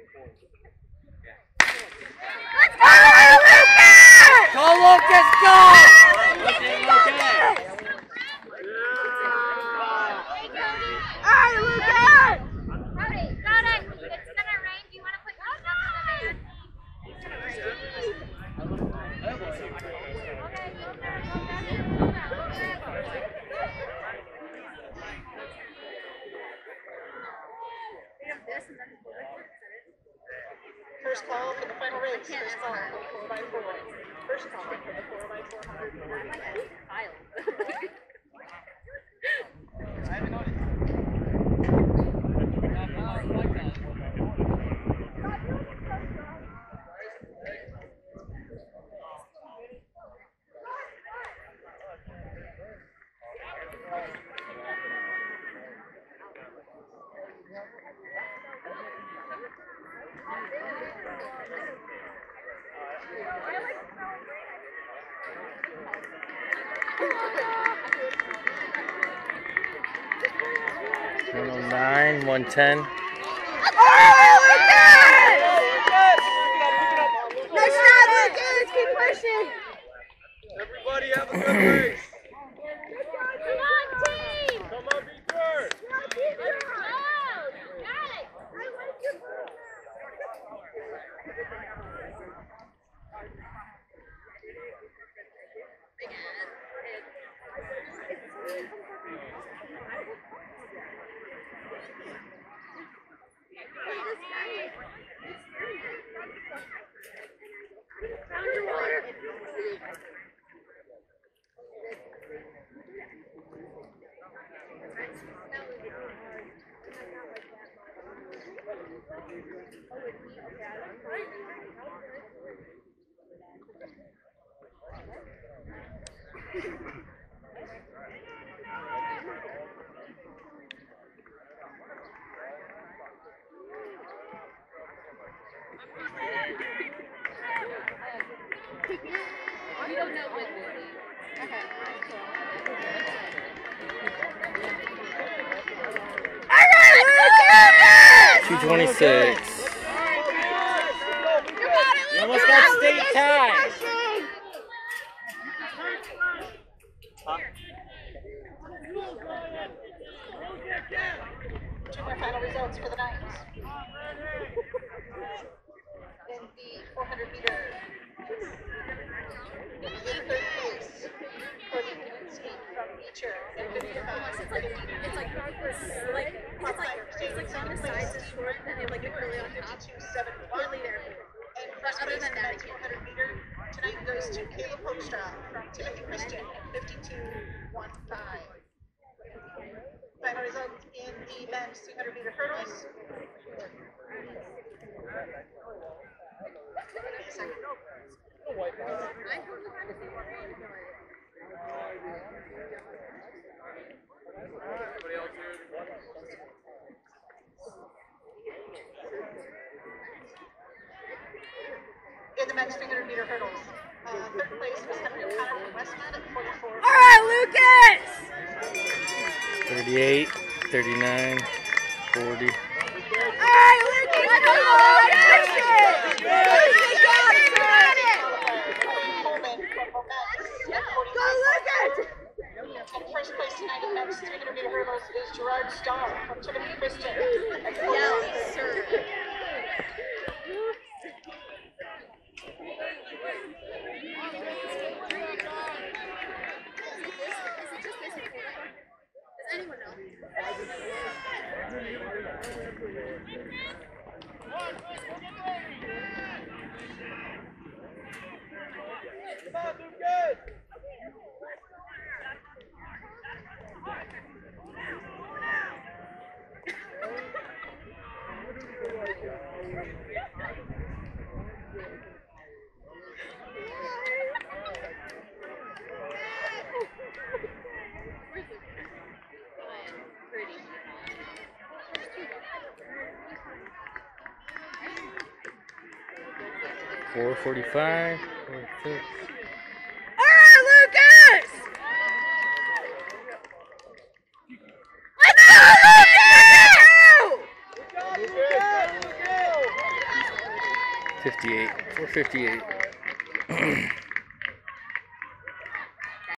Go, Lucas, go! First call for the final race. First call for the 4x4. First call for the 4x400. I haven't noticed. Nine, 110. Nice job, Lucas! Keep pushing! Everybody have a good race. Come on, team! Come on, Victor. Got it! I like your Found your water. 226. You almost got state tie. Check our final results for the night. In the 400 meter, in third place for the Kaminsky from Beecher at 55. It's like on the sides is short, and they have like a curly on top. 52.71 there. And first Other place than in that, the 200 meter tonight goes to Caleb Hoekstra from Timothy Christian at 52.15. Final results in the men's 200 meter hurdles. In the men's 300 meter hurdles, third place was Henry O'Connor from Westman at 44. All right, Lucas! 38, 39, 40. All right, Lucas! Come on, push it! Push it, got it! Coleman from Momentus at 45. Go, Lucas! And first place tonight in the men's 300 meter hurdles is Gerard Starr from Timothy Christian at 48. Yes, sir. Does anyone know? Come on, Lucas. 445, 46. All right, Lucas! Let's go, Lucas! 58. 458.